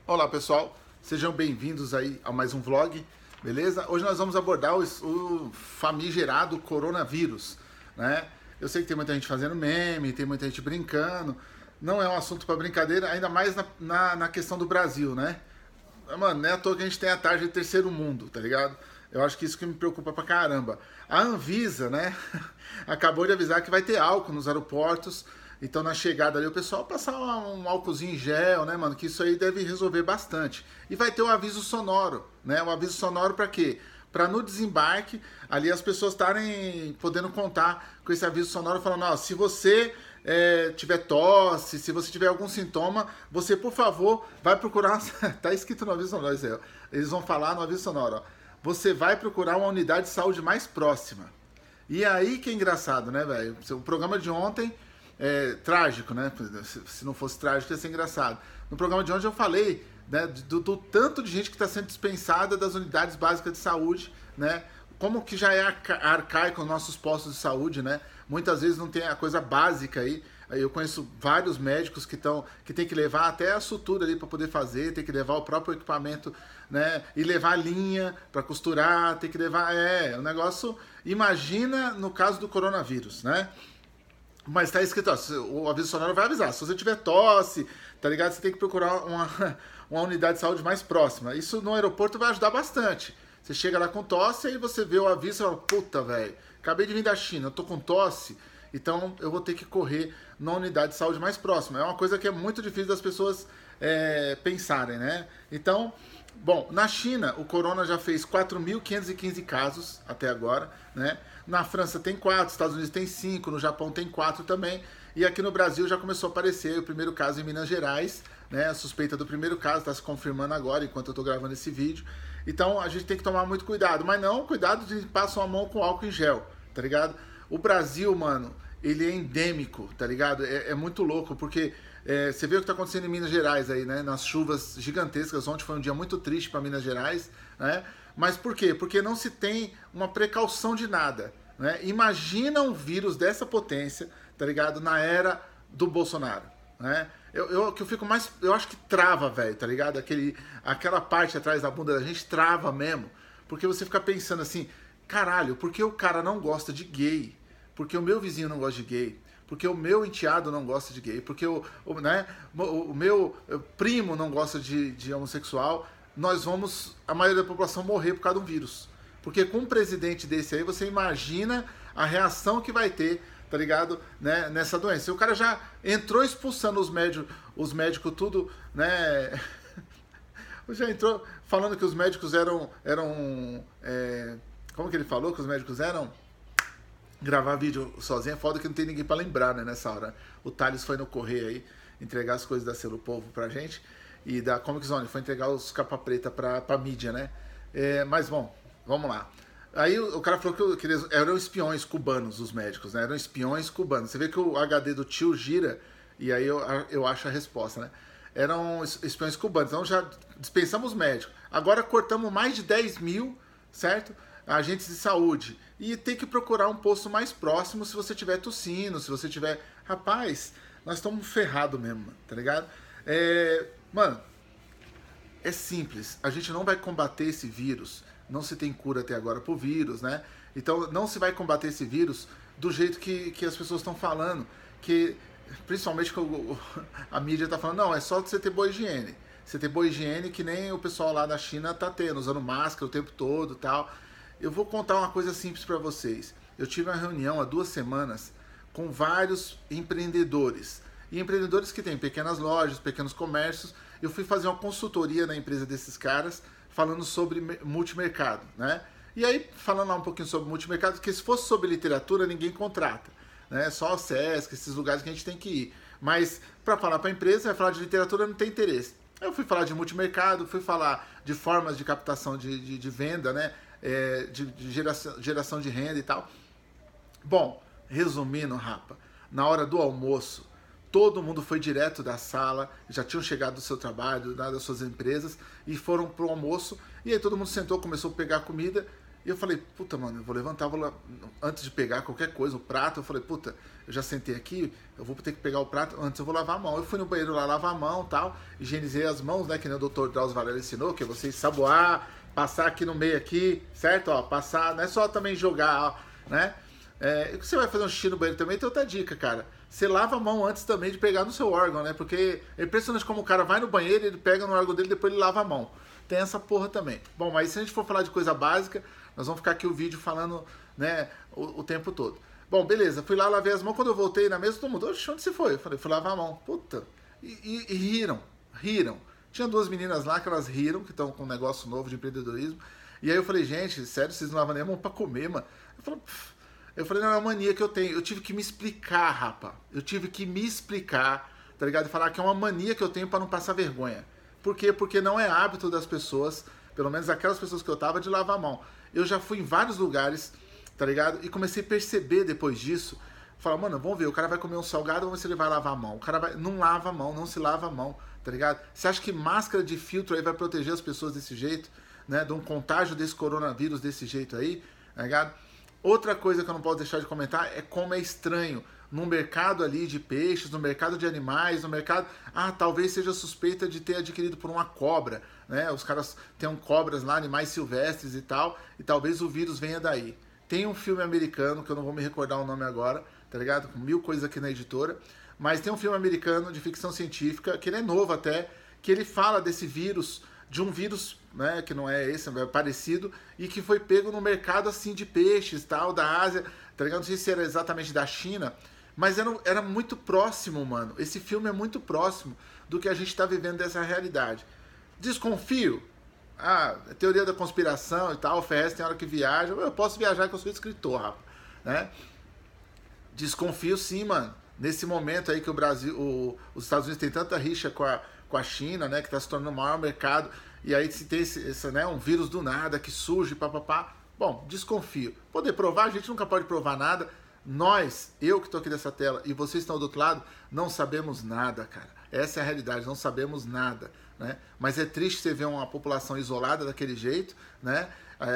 Olá pessoal, sejam bem-vindos aí a mais um vlog, beleza? Hoje nós vamos abordar o famigerado coronavírus, né? Eu sei que tem muita gente fazendo meme, tem muita gente brincando, não é um assunto para brincadeira, ainda mais na questão do Brasil, né? Mano, não é à toa que a gente tem a tarde de terceiro mundo, tá ligado? Eu acho que isso que me preocupa pra caramba. A Anvisa, né, acabou de avisar que vai ter álcool nos aeroportos. Então, na chegada ali, o pessoal passar um álcoolzinho em gel, né, mano? Que isso aí deve resolver bastante. E vai ter o aviso sonoro, né? O aviso sonoro pra quê? Pra no desembarque, ali as pessoas estarem podendo contar com esse aviso sonoro, falando, ó, se você tiver tosse, se você tiver algum sintoma, você, por favor, vai procurar... tá escrito no aviso sonoro, eles vão falar no aviso sonoro, ó. Você vai procurar uma unidade de saúde mais próxima. E aí que é engraçado, né, velho? O programa de ontem... trágico, né? Se não fosse trágico, ia ser engraçado. No programa de ontem eu falei, né, do tanto de gente que está sendo dispensada das unidades básicas de saúde, né? Como que já é arcaico os nossos postos de saúde, né? Muitas vezes não tem a coisa básica aí. Eu conheço vários médicos que tem que levar até a sutura ali para poder fazer, tem que levar o próprio equipamento, né? E levar a linha para costurar, tem que levar... um negócio... Imagina no caso do coronavírus, né? Mas tá escrito, ó, o aviso sonoro vai avisar. Se você tiver tosse, tá ligado? Você tem que procurar uma unidade de saúde mais próxima. Isso no aeroporto vai ajudar bastante. Você chega lá com tosse, aí você vê o aviso e fala, puta, velho, acabei de vir da China, eu tô com tosse, então eu vou ter que correr na unidade de saúde mais próxima. É uma coisa que é muito difícil das pessoas pensarem, né? Então, bom, na China, o corona já fez 4.515 casos até agora, né? Na França tem 4, nos Estados Unidos tem 5, no Japão tem 4 também. E aqui no Brasil já começou a aparecer o primeiro caso em Minas Gerais, né? A suspeita do primeiro caso está se confirmando agora, enquanto eu estou gravando esse vídeo. Então a gente tem que tomar muito cuidado. Mas não, cuidado de passar a mão com álcool em gel, tá ligado? O Brasil, mano, ele é endêmico, tá ligado? É muito louco, porque... você vê o que está acontecendo em Minas Gerais aí, né? Nas chuvas gigantescas. Ontem foi um dia muito triste para Minas Gerais, né? Mas por quê? Porque não se tem uma precaução de nada, né? Imagina um vírus dessa potência, tá ligado? Na era do Bolsonaro, né? Eu fico mais... Eu acho que trava, velho, tá ligado? Aquela parte atrás da bunda da gente trava mesmo. Porque você fica pensando assim, caralho, por que o cara não gosta de gay? Porque o meu vizinho não gosta de gay? Porque o meu enteado não gosta de gay, porque o meu primo não gosta de homossexual, a maioria da população morrer por causa de um vírus. Porque com um presidente desse aí, você imagina a reação que vai ter, tá ligado? Né, nessa doença. E o cara já entrou expulsando os médicos tudo, né? Já entrou falando que os médicos eram como que ele falou que os médicos eram? Gravar vídeo sozinho é foda que não tem ninguém pra lembrar, né, nessa hora. O Thales foi no correio aí entregar as coisas da Selo Povo pra gente. E da Comic Zone foi entregar os capa preta pra mídia, né? Mas bom, vamos lá. Aí o cara falou que eles eram espiões cubanos, os médicos, né? Eram espiões cubanos. Você vê que o HD do tio gira e aí eu acho a resposta, né? Eram espiões cubanos. Então já dispensamos médicos. Agora cortamos mais de 10 mil, certo? Agentes de saúde. E tem que procurar um posto mais próximo se você tiver tossindo, se você tiver... Rapaz, nós estamos ferrados mesmo, tá ligado? Mano, é simples. A gente não vai combater esse vírus. Não se tem cura até agora pro vírus, né? Então não se vai combater esse vírus do jeito que as pessoas estão falando. Que, principalmente que a mídia tá falando, não, é só você ter boa higiene. Você ter boa higiene que nem o pessoal lá da China tá tendo, usando máscara o tempo todo e tal. Eu vou contar uma coisa simples para vocês. Eu tive uma reunião há 2 semanas com vários empreendedores. E empreendedores que têm pequenas lojas, pequenos comércios. Eu fui fazer uma consultoria na empresa desses caras, falando sobre multimercado, né? E aí, falando lá um pouquinho sobre multimercado, porque se fosse sobre literatura, ninguém contrata, né? Só o Sesc, esses lugares que a gente tem que ir. Mas, para falar para a empresa, vai falar de literatura, não tem interesse. Eu fui falar de multimercado, fui falar de formas de captação de venda, né? De geração de renda e tal. Bom, resumindo, rapa, na hora do almoço, todo mundo foi direto da sala, já tinham chegado do seu trabalho, das suas empresas, e foram pro almoço, e aí todo mundo sentou, começou a pegar comida, E eu falei, puta, mano, eu vou levantar, antes de pegar qualquer coisa, o prato, eu falei, puta, eu já sentei aqui, eu vou ter que pegar o prato, antes eu vou lavar a mão. Eu fui no banheiro lá lavar a mão e tal, higienizei as mãos, né, que nem o Dr. Drauzio Varela ensinou, que é você saboar, passar aqui no meio aqui, certo? Ó, passar, não é só também jogar, ó, né? Você vai fazer um xixi no banheiro também, tem outra dica, cara. Você lava a mão antes também de pegar no seu órgão, né? Porque é impressionante como o cara vai no banheiro, ele pega no órgão dele, depois ele lava a mão. Tem essa porra também. Bom, mas se a gente for falar de coisa básica, nós vamos ficar aqui o vídeo falando, né, o tempo todo. Bom, beleza, fui lá, lavei as mãos, quando eu voltei na mesa, todo mundo, oxe, onde você foi? Eu falei, fui lavar a mão. Puta. E riram. Tinha duas meninas lá que elas riram, que estão com um negócio novo de empreendedorismo. E aí eu falei, gente, sério, vocês não lavam nem a mão pra comer, mano? Eu falei, não, é uma mania que eu tenho. Eu tive que me explicar, rapa. Eu tive que me explicar, tá ligado? E falar que é uma mania que eu tenho pra não passar vergonha. Por quê? Porque não é hábito das pessoas, pelo menos aquelas pessoas que eu tava, de lavar a mão. Eu já fui em vários lugares, tá ligado? E comecei a perceber depois disso. Falar, mano, vamos ver, o cara vai comer um salgado, vamos ver se ele vai lavar a mão. O cara não lava a mão, não se lava a mão, tá ligado? Você acha que máscara de filtro aí vai proteger as pessoas desse jeito, né? De um contágio desse coronavírus desse jeito aí, tá ligado? Outra coisa que eu não posso deixar de comentar é como é estranho no mercado ali de peixes, no mercado de animais, no mercado... Ah, talvez seja suspeita de ter adquirido por uma cobra, né? Os caras têm cobras lá, animais silvestres e tal, e talvez o vírus venha daí. Tem um filme americano, que eu não vou me recordar o nome agora, tá ligado? Com 1000 coisas aqui na editora, mas tem um filme americano de ficção científica, que ele é novo até, que ele fala desse vírus, de um vírus, né, que não é esse, é parecido, e que foi pego no mercado assim de peixes, tal, da Ásia, tá ligado? Não sei se era exatamente da China, mas era muito próximo, mano. Esse filme é muito próximo do que a gente tá vivendo dessa realidade. Desconfio? Ah, teoria da conspiração e tal, Ferrez tem hora que viaja, eu posso viajar que eu sou escritor, rapaz, né? Desconfio sim, mano. Nesse momento aí que o Brasil, os Estados Unidos tem tanta rixa com a China, né, que está se tornando o maior mercado, e aí se tem né, um vírus do nada que surge, papapá. Bom, desconfio. Poder provar, a gente nunca pode provar nada. Nós, eu que estou aqui nessa tela e vocês estão do outro lado, não sabemos nada, cara. Essa é a realidade, não sabemos nada, né? Mas é triste você ver uma população isolada daquele jeito, né?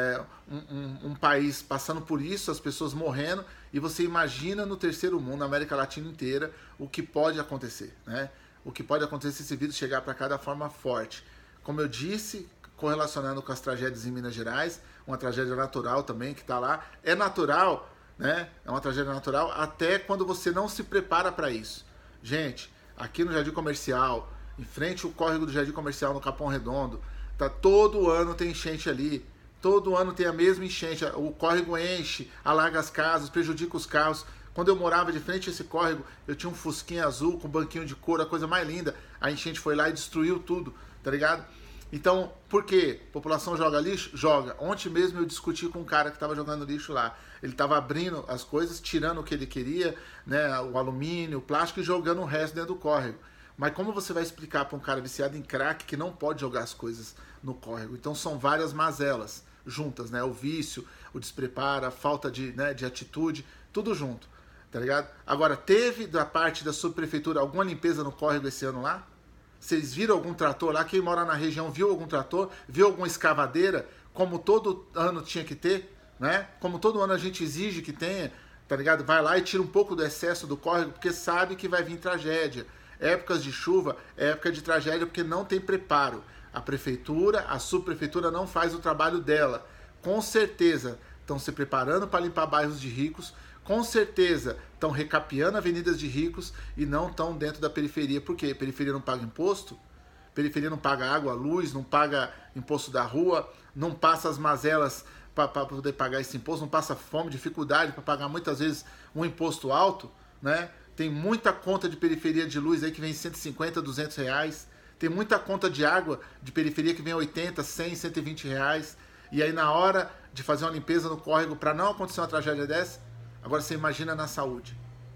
Um país passando por isso, as pessoas morrendo, e você imagina no terceiro mundo, na América Latina inteira, o que pode acontecer, né? O que pode acontecer se esse vírus chegar para cá da forma forte. Como eu disse, correlacionando com as tragédias em Minas Gerais, uma tragédia natural também que está lá. É natural, né? É uma tragédia natural até quando você não se prepara para isso. Gente, aqui no Jardim Comercial, em frente ao córrego do Jardim Comercial, no Capão Redondo, tá, todo ano tem enchente ali. Todo ano tem a mesma enchente. O córrego enche, alaga as casas, prejudica os carros. Quando eu morava de frente a esse córrego, eu tinha um fusquinha azul com um banquinho de couro, a coisa mais linda. A enchente foi lá e destruiu tudo, tá ligado? Então, por quê? População joga lixo? Joga. Ontem mesmo eu discuti com um cara que estava jogando lixo lá. Ele estava abrindo as coisas, tirando o que ele queria, né, o alumínio, o plástico, e jogando o resto dentro do córrego. Mas como você vai explicar para um cara viciado em crack que não pode jogar as coisas no córrego? Então são várias mazelas juntas, né? O vício, o despreparo, a falta de atitude, tudo junto, tá ligado? Agora, teve da parte da subprefeitura alguma limpeza no córrego esse ano lá? Vocês viram algum trator lá? Quem mora na região viu algum trator? Viu alguma escavadeira? Como todo ano tinha que ter, né? Como todo ano a gente exige que tenha, tá ligado? Vai lá e tira um pouco do excesso do córrego, porque sabe que vai vir tragédia. Épocas de chuva é época de tragédia porque não tem preparo. A prefeitura, a subprefeitura não faz o trabalho dela. Com certeza estão se preparando para limpar bairros de ricos, com certeza estão recapeando avenidas de ricos e não estão dentro da periferia. Por quê? Periferia não paga imposto? Periferia não paga água, luz, não paga imposto da rua, não passa as mazelas para poder pagar esse imposto, não passa fome, dificuldade para pagar muitas vezes um imposto alto, né? Tem muita conta de periferia de luz aí que vem 150, 200 reais. Tem muita conta de água de periferia que vem 80, 100, 120 reais. E aí na hora de fazer uma limpeza no córrego para não acontecer uma tragédia dessa, agora você imagina na saúde.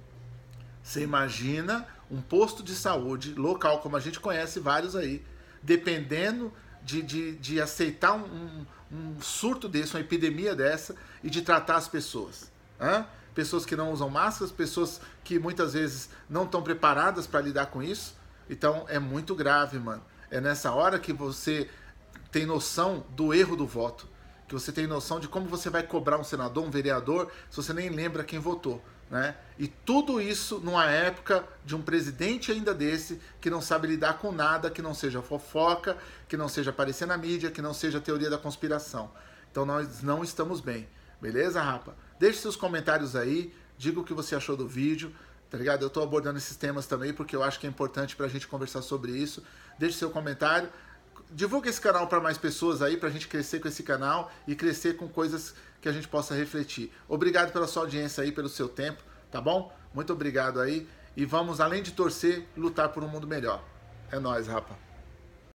Você imagina um posto de saúde local, como a gente conhece vários aí, dependendo de aceitar um surto desse, uma epidemia dessa, e de tratar as pessoas. Hã? Pessoas que não usam máscaras, pessoas que muitas vezes não estão preparadas para lidar com isso. Então é muito grave, mano. É nessa hora que você tem noção do erro do voto. que você tem noção de como você vai cobrar um senador, um vereador, se você nem lembra quem votou, né? E tudo isso numa época de um presidente ainda desse, que não sabe lidar com nada, que não seja fofoca, que não seja aparecer na mídia, que não seja teoria da conspiração. Então nós não estamos bem, beleza, rapa? Deixe seus comentários aí, diga o que você achou do vídeo, tá ligado? Eu tô abordando esses temas também porque eu acho que é importante pra gente conversar sobre isso. Deixe seu comentário. Divulga esse canal para mais pessoas aí, pra gente crescer com esse canal e crescer com coisas que a gente possa refletir. Obrigado pela sua audiência aí, pelo seu tempo, tá bom? Muito obrigado aí. E vamos, além de torcer, lutar por um mundo melhor. É nóis, rapa.